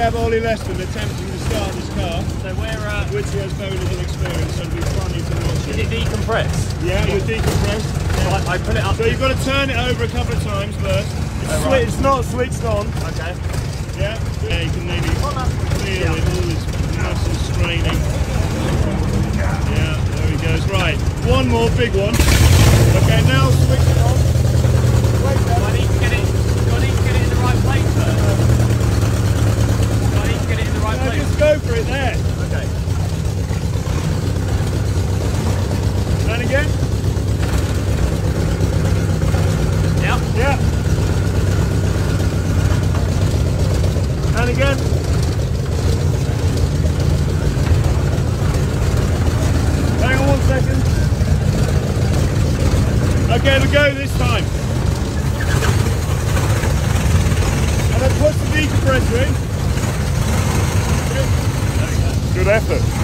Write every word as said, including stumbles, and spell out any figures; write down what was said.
have Ollie Leston attempting to start this car. So we're uh, which he has very little experience, so it'll be funny to watch did it. it decompress? Yeah, you decompress. So I, I put it up. So you've got to turn it over a couple of times first. It's, Oh, right. it's not switched on. Okay. Yeah, yeah, you can maybe feel it, all this muscle straining. Yeah, there he goes. Right, one more big one. Okay, now switch it on. Wait Do I need to get it? Do I need to get it in the right place first? Do I need to get it in the right no, place? just go for it there. Okay. And again. Yeah. Yeah. And again. Hang on one second. Okay, we'll go this time. And then push the decompressor in. Good effort.